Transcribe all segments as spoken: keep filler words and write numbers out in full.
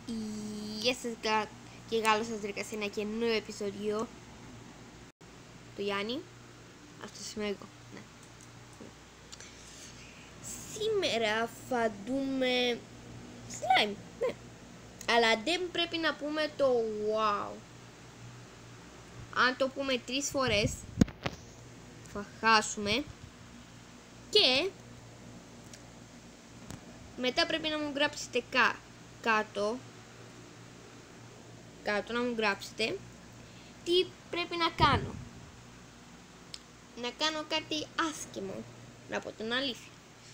Γεια σας και καλώς σας βρήκα σε ένα καινούριο επεισόδιο του Γιάννη. Αυτός είμαι εγώ. Ναι. Σήμερα θα δούμε slime, ναι. Αλλά δεν πρέπει να πούμε το wow. Αν το πούμε τρεις φορές θα χάσουμε. Και μετά πρέπει να μου γράψετε κα, κάτω κάτω να μου γράψετε τι πρέπει να κάνω. Να κάνω κάτι άσχημο, να πω την αλήθεια.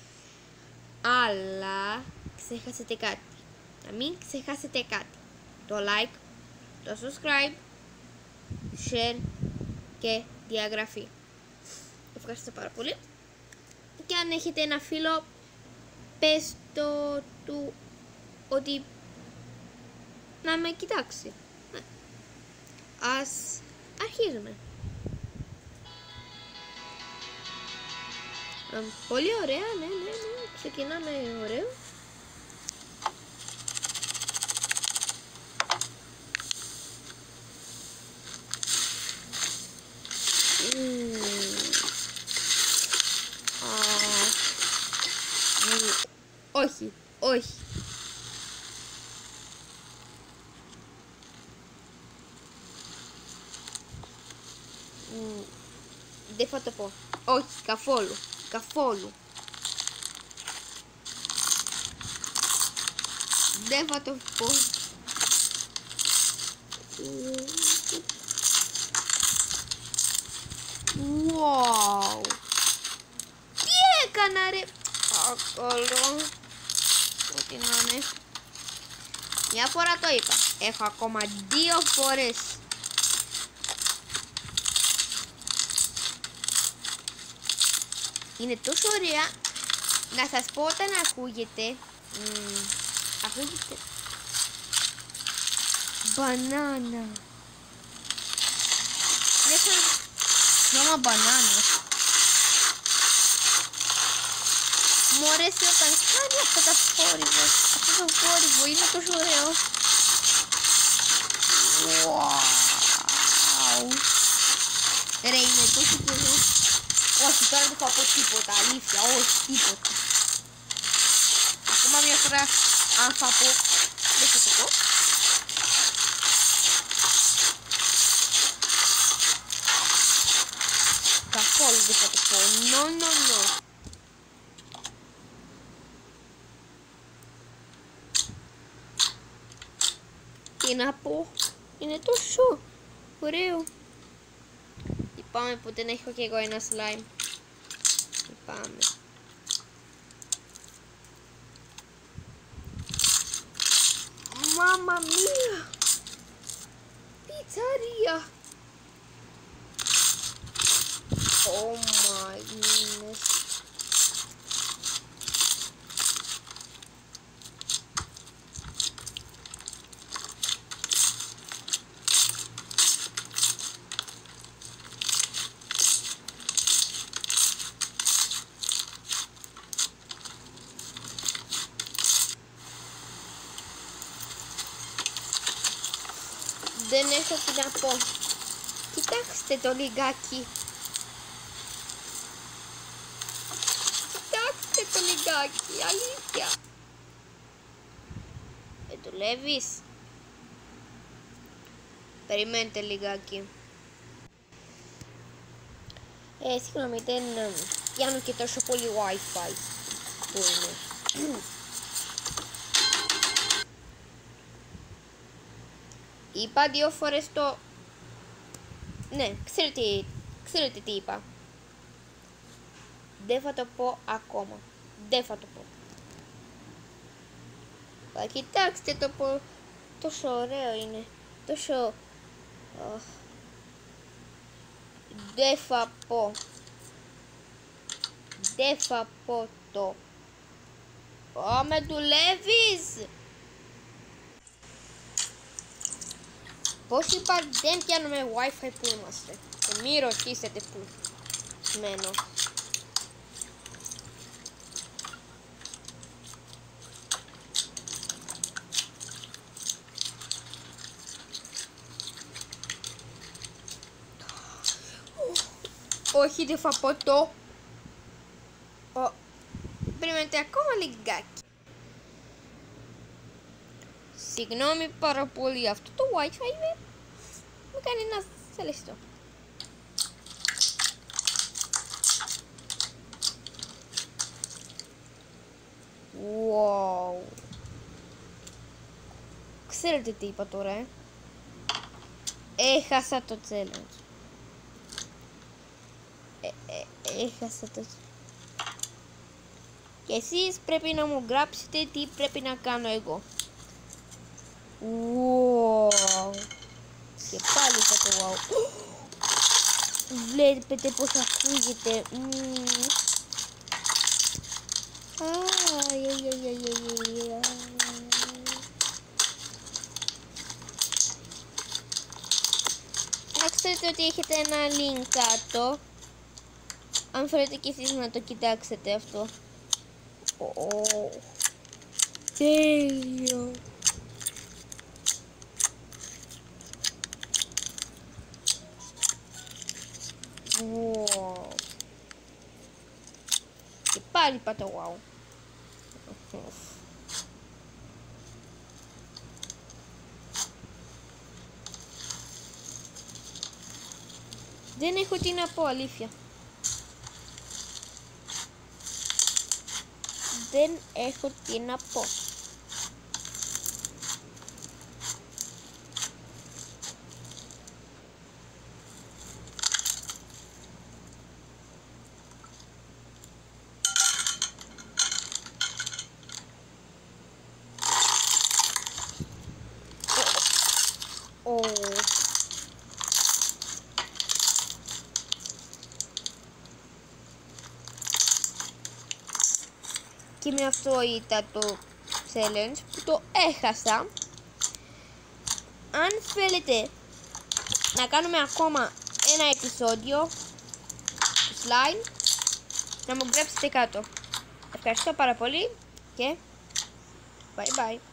Αλλά ξεχάσετε κάτι. Να μην ξεχάσετε κάτι. Το like, το subscribe, share και διαγραφή. Ευχαριστώ πάρα πολύ. Και αν έχετε ένα φίλο, πες το του ότι να με κοιτάξει. Ναι. Ας αρχίζουμε. Α, πολύ ωραία, ναι, ναι, ναι. Ξεκινάμε ωραίο. Mm. Ah. Mm. Όχι, όχι. Mm. Δεν θα το πω. Όχι, καθόλου. Καθόλου. Δεν θα το πω. Wow. Τι έκανα ρε. Ακολώ. Ό,τι να είναι. Μια φορά το είπα. Έχω ακόμα δύο φορές. Είναι τόσο ωραία. Να σας πω όταν ακούγεται. Μ, ακούγεται. Μπανάνα. Είναι σαν χρώμα μπανάνας. Μου αρέσει όταν κάνει αυτά τα φόρυβο. Αυτό το φόρυβο είναι τόσο ωραίο. Wow. Ρε είναι τόσο ωραίο. Όχι, τώρα δεν θα πω τίποτα, αλήθεια, όχι, τίποτα. Ακόμα μια φορά, αν θα πω, δεν θα το πω. Καθόλου δεν θα το πω, no, no, no. Τι να πω, είναι τόσο ωραίο. Πάμε που δεν έχω και εγώ ένα slime. Πάμε. Μάμα μία! Πιτσαρία! Oh my goodness. Δεν έχω τι να πω. Κοιτάξτε το λιγάκι. Κοιτάξτε το λιγάκι. Αλήθεια. Δεν δουλεύεις. Περιμένετε λιγάκι. Ε, συγγνώμη, δεν πιάνω και τόσο πολύ Wi-Fi που είναι. Είπα δύο φορές το... Ναι, ξέρετε, ξέρετε τι είπα. Δεν θα το πω ακόμα. Δεν θα το πω. Αλλά κοιτάξτε το πω... Τόσο ωραίο είναι. Τόσο... Oh. Δεν θα πω. Δεν θα πω το. Ω, με δουλεύεις! Πώς είπα, δεν πιάνουμε Wi-Fi που είμαστε. Και μη ρωτήσετε που μένω. Όχι, δεν θα πω το. Ο... Περιμένετε ακόμα λιγάκι. Συγγνώμη πάρα πολύ, αυτό το Wi-Fi με, με κάνει να ζαλιστώ. Wow. Ξέρετε τι είπα τώρα, ε? Έχασα το challenge. Ε, ε, έχασα το challenge. Και εσείς πρέπει να μου γράψετε τι πρέπει να κάνω εγώ. Wow. Και πάλι είπα το wow. Βλέπετε πως ακούγεται. Mm. Ai, ai, ai, ai, ai, ai. Να ξέρετε ότι έχετε ένα link κάτω. Αν θέλετε και εσείς να το κοιτάξετε αυτό. Oh. Τέλειο. Wow. Και πάλι πάτε wow. Δεν έχω τι να πω, αλήθεια. Δεν έχω τι να πω. Oh. Και με αυτό ήταν το challenge που το έχασα. Αν θέλετε να κάνουμε ακόμα ένα επεισόδιο του slime, να μου γράψετε κάτω. Ευχαριστώ πάρα πολύ και bye bye.